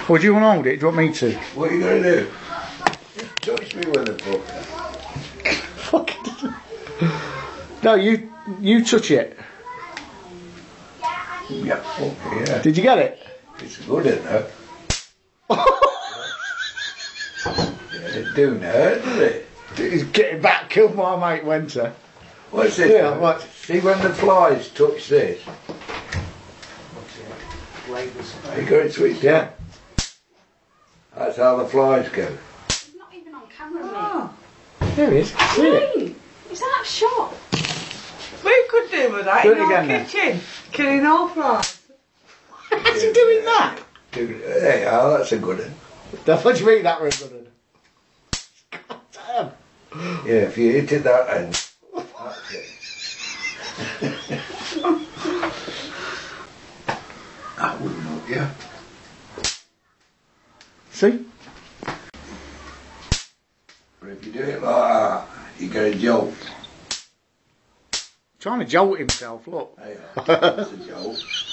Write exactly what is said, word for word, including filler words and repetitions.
Or do you want to hold it? Do you want me to? What are you going to do? Touch me with a book. Fucking. No, you you touch it. Yeah, fuck yeah. Did you get it? It's good, isn't it? Yeah, it do now, doesn't it? He's getting back. Killed my mate Winter. What's this? Yeah, what? See when the flies touch this. You got it switched Yeah. on? That's how the flies go. He's not even on camera, oh. There he is. See it? Is that a shot? We could do with that Do in it our again then. kitchen. Killing all flies. How's he doing that? Do, there you are, that's a good one. What do you mean that was good? God damn. Yeah, if you hit it that end, that's it. That wouldn't help you. See? But if you do it like that, you get a jolt. Trying to jolt himself, look. There you are, that's a jolt.